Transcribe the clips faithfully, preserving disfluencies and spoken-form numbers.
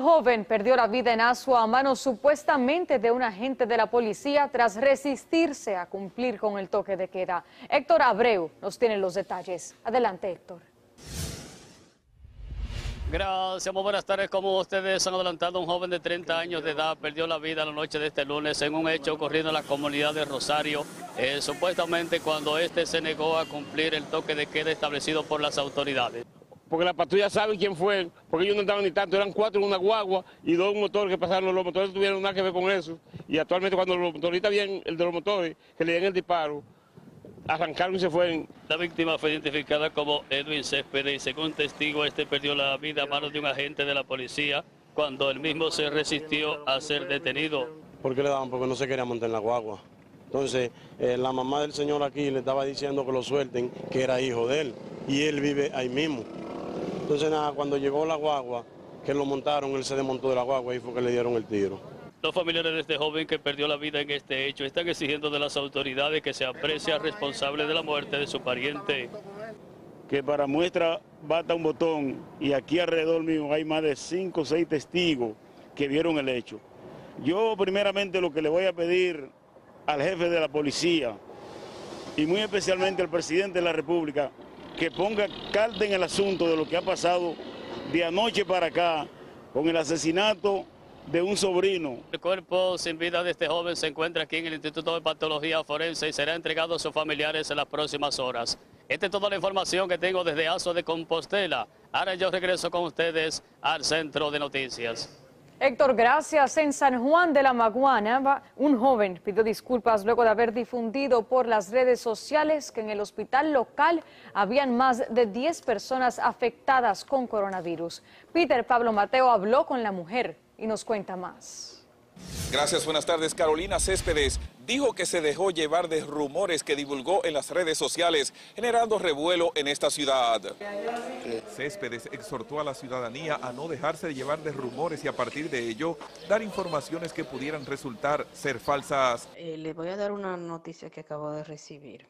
joven perdió la vida en Asua a manos supuestamente de un agente de la policía tras resistirse a cumplir con el toque de queda. Héctor Abreu nos tiene los detalles. Adelante, Héctor. Gracias, muy buenas tardes. Como ustedes han adelantado, un joven de treinta años de edad perdió la vida la noche de este lunes en un hecho ocurrido en la comunidad de Rosario, eh, supuestamente cuando este se negó a cumplir el toque de queda establecido por las autoridades. Porque la patrulla sabe quién fue, porque ellos no estaban ni tanto, eran cuatro en una guagua y dos motores que pasaron, los motores no tuvieron nada que ver con eso. Y actualmente cuando los motoristas vieron el de los motores, que le dieron el disparo, arrancaron y se fueron. La víctima fue identificada como Edwin Céspedes y según testigo, este perdió la vida a manos de un agente de la policía cuando el mismo se resistió a ser detenido. ¿Por qué le daban? Porque no se quería montar en la guagua. Entonces, eh, la mamá del señor aquí le estaba diciendo que lo suelten, que era hijo de él, y él vive ahí mismo. Entonces, nada, cuando llegó la guagua, que lo montaron, él se desmontó de la guagua y fue que le dieron el tiro. Los familiares de este joven que perdió la vida en este hecho están exigiendo de las autoridades que se aprecie al responsable de la muerte de su pariente. Que para muestra bata un botón y aquí alrededor mío hay más de cinco o seis testigos que vieron el hecho. Yo primeramente lo que le voy a pedir al jefe de la policía y muy especialmente al presidente de la República que ponga carta en el asunto de lo que ha pasado de anoche para acá con el asesinato de un sobrino. El cuerpo sin vida de este joven se encuentra aquí en el Instituto de Patología Forense y será entregado a sus familiares en las próximas horas. Esta es toda la información que tengo desde Asua de Compostela. Ahora yo regreso con ustedes al Centro de Noticias. Héctor, gracias. En San Juan de la Maguana, un joven pidió disculpas luego de haber difundido por las redes sociales que en el hospital local habían más de diez personas afectadas con coronavirus. Peter Pablo Mateo habló con la mujer y nos cuenta más. Gracias, buenas tardes. Carolina Céspedes dijo que se dejó llevar de rumores que divulgó en las redes sociales, generando revuelo en esta ciudad. Céspedes exhortó a la ciudadanía a no dejarse de llevar de rumores y a partir de ello dar informaciones que pudieran resultar ser falsas. Eh, le voy a dar una noticia que acabo de recibir.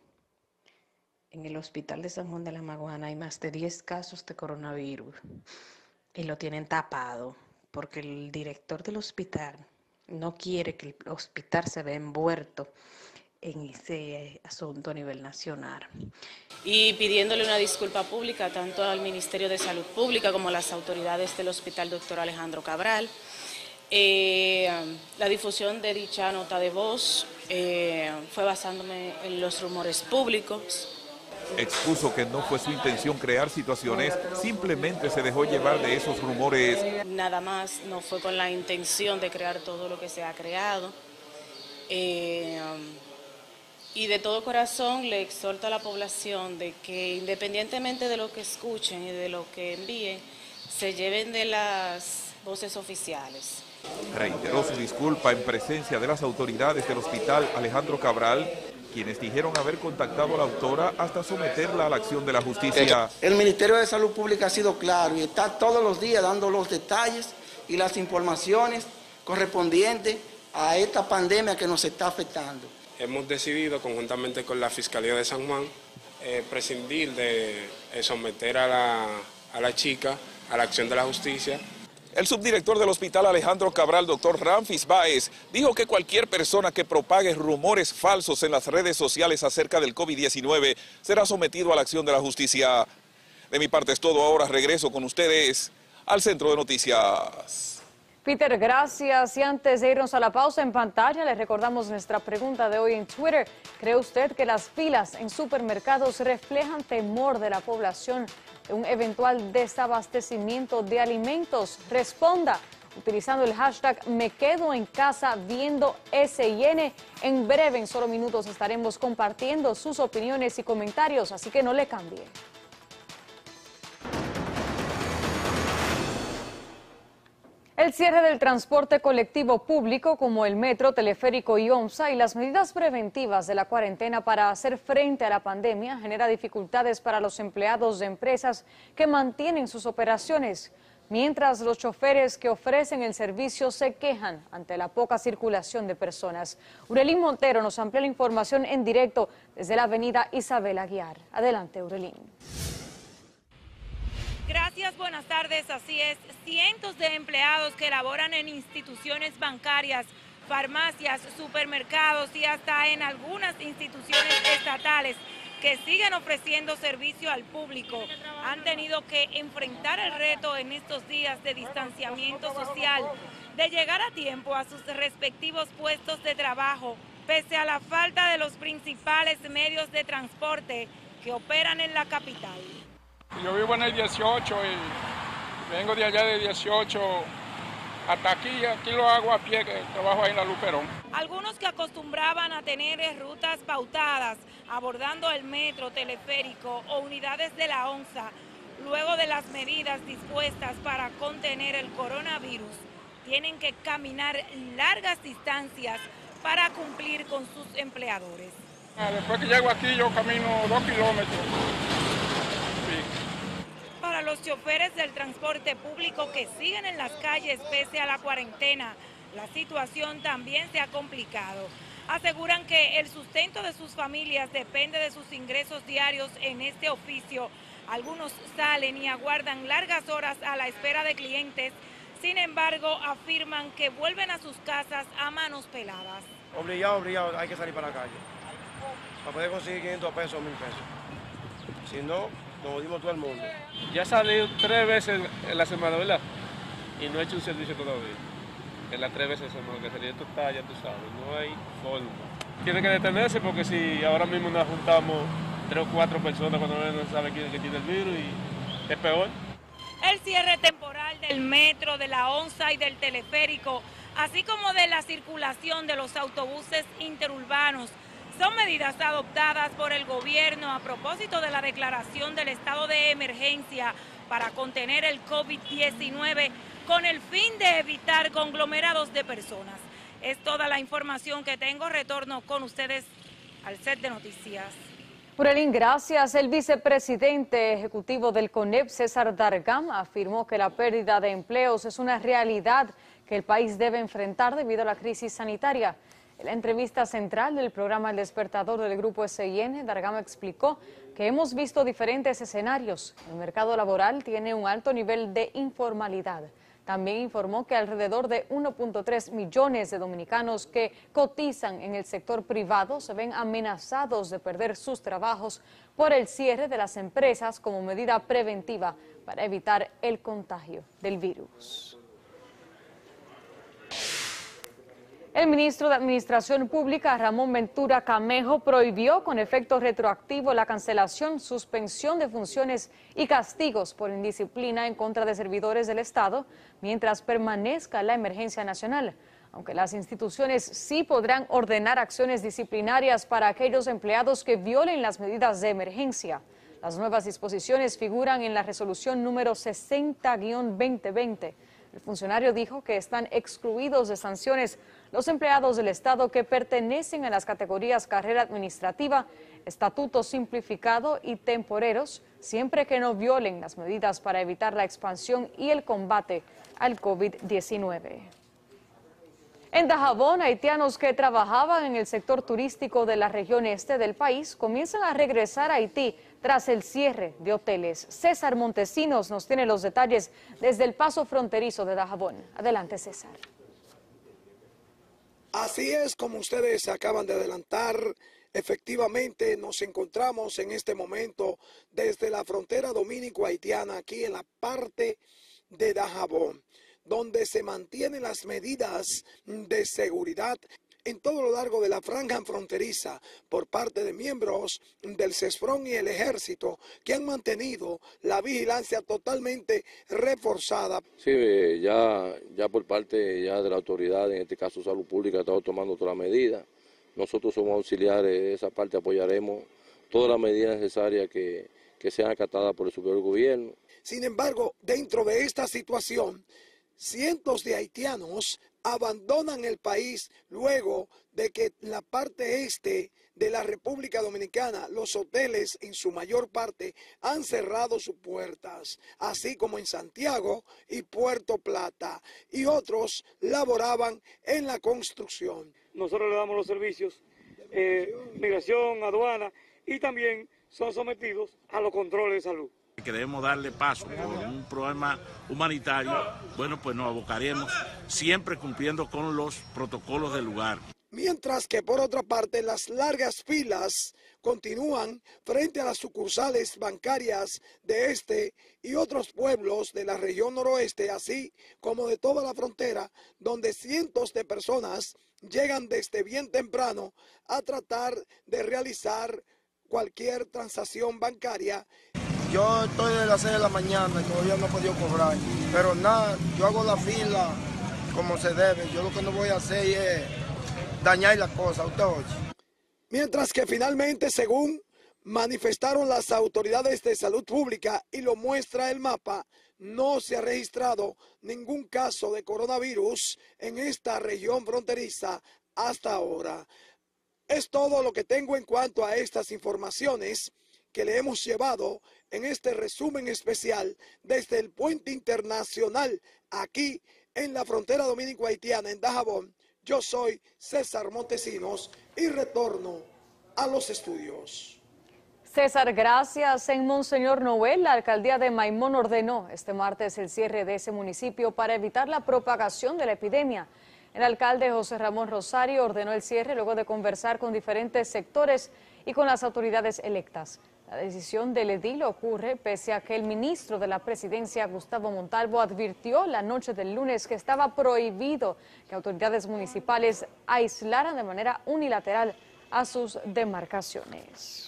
En el hospital de San Juan de la Maguana hay más de diez casos de coronavirus y lo tienen tapado porque el director del hospital no quiere que el hospital se vea envuelto en ese asunto a nivel nacional. Y pidiéndole una disculpa pública tanto al Ministerio de Salud Pública como a las autoridades del Hospital Doctor Alejandro Cabral. Eh, la difusión de dicha nota de voz eh, fue basándome en los rumores públicos. Expuso que no fue su intención crear situaciones, simplemente se dejó llevar de esos rumores. Nada más, no fue con la intención de crear todo lo que se ha creado. Eh, y de todo corazón le exhorto a la población de que independientemente de lo que escuchen y de lo que envíen, se lleven de las voces oficiales. Reiteró su disculpa en presencia de las autoridades del Hospital Alejandro Cabral, quienes dijeron haber contactado a la autora hasta someterla a la acción de la justicia. El Ministerio de Salud Pública ha sido claro y está todos los días dando los detalles y las informaciones correspondientes a esta pandemia que nos está afectando. Hemos decidido, conjuntamente con la Fiscalía de San Juan, eh, prescindir de eh, someter a la, a la chica a la acción de la justicia. El subdirector del Hospital Alejandro Cabral, doctor Ramfis Báez, dijo que cualquier persona que propague rumores falsos en las redes sociales acerca del COVID diecinueve será sometido a la acción de la justicia. De mi parte es todo, ahora regreso con ustedes al Centro de Noticias. Peter, gracias. Y antes de irnos a la pausa en pantalla, les recordamos nuestra pregunta de hoy en Twitter. ¿Cree usted que las filas en supermercados reflejan temor de la población de un eventual desabastecimiento de alimentos? Responda utilizando el hashtag Me Quedo en Casa viendo S I N. En breve, en solo minutos, estaremos compartiendo sus opiniones y comentarios, así que no le cambie. El cierre del transporte colectivo público como el metro, teleférico y OMSA y las medidas preventivas de la cuarentena para hacer frente a la pandemia genera dificultades para los empleados de empresas que mantienen sus operaciones, mientras los choferes que ofrecen el servicio se quejan ante la poca circulación de personas. Urelín Montero nos amplía la información en directo desde la avenida Isabel Aguiar. Adelante, Urelín. Gracias. Gracias, buenas tardes. Así es, cientos de empleados que laboran en instituciones bancarias, farmacias, supermercados y hasta en algunas instituciones estatales que siguen ofreciendo servicio al público han tenido que enfrentar el reto en estos días de distanciamiento social de llegar a tiempo a sus respectivos puestos de trabajo, pese a la falta de los principales medios de transporte que operan en la capital. Yo vivo en el dieciocho y vengo de allá de dieciocho hasta aquí, aquí lo hago a pie, que trabajo ahí en la Luperón. Algunos que acostumbraban a tener rutas pautadas, abordando el metro, teleférico o unidades de la ONSA, luego de las medidas dispuestas para contener el coronavirus, tienen que caminar largas distancias para cumplir con sus empleadores. Después que llego aquí yo camino dos kilómetros. Para los choferes del transporte público que siguen en las calles pese a la cuarentena, la situación también se ha complicado. Aseguran que el sustento de sus familias depende de sus ingresos diarios en este oficio. Algunos salen y aguardan largas horas a la espera de clientes. Sin embargo, afirman que vuelven a sus casas a manos peladas. Obligado, obligado, hay que salir para la calle para poder conseguir quinientos pesos o mil pesos. Si no, nos dimos todo el mundo. Ya he salido tres veces en la semana, ¿verdad? Y no he hecho un servicio todavía. En las tres veces en la semana que salí, esto está, ya tú sabes, no hay forma. Tiene que detenerse porque si ahora mismo nos juntamos tres o cuatro personas cuando no saben quién es que tiene el virus y es peor. El cierre temporal del metro, de la ONSA y del teleférico, así como de la circulación de los autobuses interurbanos, son medidas adoptadas por el gobierno a propósito de la declaración del estado de emergencia para contener el COVID diecinueve con el fin de evitar conglomerados de personas. Es toda la información que tengo. Retorno con ustedes al set de noticias. Urelín, gracias. El vicepresidente ejecutivo del CONEP, César Dargam, afirmó que la pérdida de empleos es una realidad que el país debe enfrentar debido a la crisis sanitaria. En la entrevista central del programa El Despertador del Grupo S I N, Dargam explicó que hemos visto diferentes escenarios. El mercado laboral tiene un alto nivel de informalidad. También informó que alrededor de uno punto tres millones de dominicanos que cotizan en el sector privado se ven amenazados de perder sus trabajos por el cierre de las empresas como medida preventiva para evitar el contagio del virus. El ministro de Administración Pública, Ramón Ventura Camejo, prohibió con efecto retroactivo la cancelación, suspensión de funciones y castigos por indisciplina en contra de servidores del Estado mientras permanezca la emergencia nacional. Aunque las instituciones sí podrán ordenar acciones disciplinarias para aquellos empleados que violen las medidas de emergencia. Las nuevas disposiciones figuran en la resolución número sesenta guión veinte veinte. El funcionario dijo que están excluidos de sanciones los empleados del Estado que pertenecen a las categorías carrera administrativa, estatuto simplificado y temporeros, siempre que no violen las medidas para evitar la expansión y el combate al COVID diecinueve. En Dajabón, haitianos que trabajaban en el sector turístico de la región este del país comienzan a regresar a Haití tras el cierre de hoteles. César Montesinos nos tiene los detalles desde el paso fronterizo de Dajabón. Adelante, César. Así es, como ustedes acaban de adelantar, efectivamente nos encontramos en este momento desde la frontera dominico-haitiana, aquí en la parte de Dajabón, donde se mantienen las medidas de seguridad en todo lo largo de la franja fronteriza por parte de miembros del CESFRON y el Ejército, que han mantenido la vigilancia totalmente reforzada. Sí, ya, ya por parte ya de la autoridad, en este caso Salud Pública, ha estado tomando todas las medidas. Nosotros somos auxiliares de esa parte, apoyaremos todas las medidas necesarias que, que sean acatadas por el superior gobierno. Sin embargo, dentro de esta situación, cientos de haitianos abandonan el país luego de que en la parte este de la República Dominicana los hoteles en su mayor parte han cerrado sus puertas, así como en Santiago y Puerto Plata, y otros laboraban en la construcción. Nosotros le damos los servicios, eh, migración, aduana, y también son sometidos a los controles de salud. Que debemos darle paso por un problema humanitario, bueno, pues nos abocaremos siempre cumpliendo con los protocolos del lugar. Mientras que por otra parte las largas filas continúan frente a las sucursales bancarias de este y otros pueblos de la región noroeste, así como de toda la frontera, donde cientos de personas llegan desde bien temprano a tratar de realizar cualquier transacción bancaria. Yo estoy de las seis de la mañana y todavía no he podido cobrar, pero nada, yo hago la fila como se debe. Yo lo que no voy a hacer es dañar la cosa, usted oye. Mientras que finalmente, según manifestaron las autoridades de salud pública y lo muestra el mapa, no se ha registrado ningún caso de coronavirus en esta región fronteriza hasta ahora. Es todo lo que tengo en cuanto a estas informaciones que le hemos llevado en este resumen especial desde el puente internacional aquí en la frontera dominico-haitiana en Dajabón. Yo soy César Montesinos y retorno a los estudios. César, gracias. En Monseñor Noel, la alcaldía de Maimón ordenó este martes el cierre de ese municipio para evitar la propagación de la epidemia. El alcalde José Ramón Rosario ordenó el cierre luego de conversar con diferentes sectores y con las autoridades electas. La decisión del edil ocurre pese a que el ministro de la Presidencia, Gustavo Montalvo, advirtió la noche del lunes que estaba prohibido que autoridades municipales aislaran de manera unilateral a sus demarcaciones.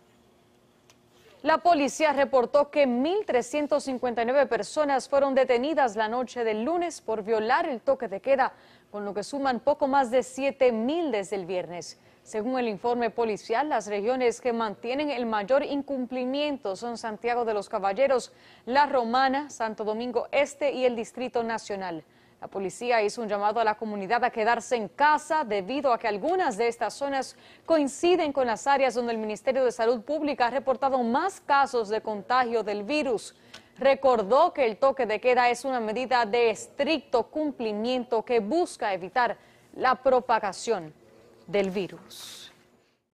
La policía reportó que mil trescientas cincuenta y nueve personas fueron detenidas la noche del lunes por violar el toque de queda, con lo que suman poco más de siete mil desde el viernes. Según el informe policial, las regiones que mantienen el mayor incumplimiento son Santiago de los Caballeros, La Romana, Santo Domingo Este y el Distrito Nacional. La policía hizo un llamado a la comunidad a quedarse en casa debido a que algunas de estas zonas coinciden con las áreas donde el Ministerio de Salud Pública ha reportado más casos de contagio del virus. Recordó que el toque de queda es una medida de estricto cumplimiento que busca evitar la propagación del virus.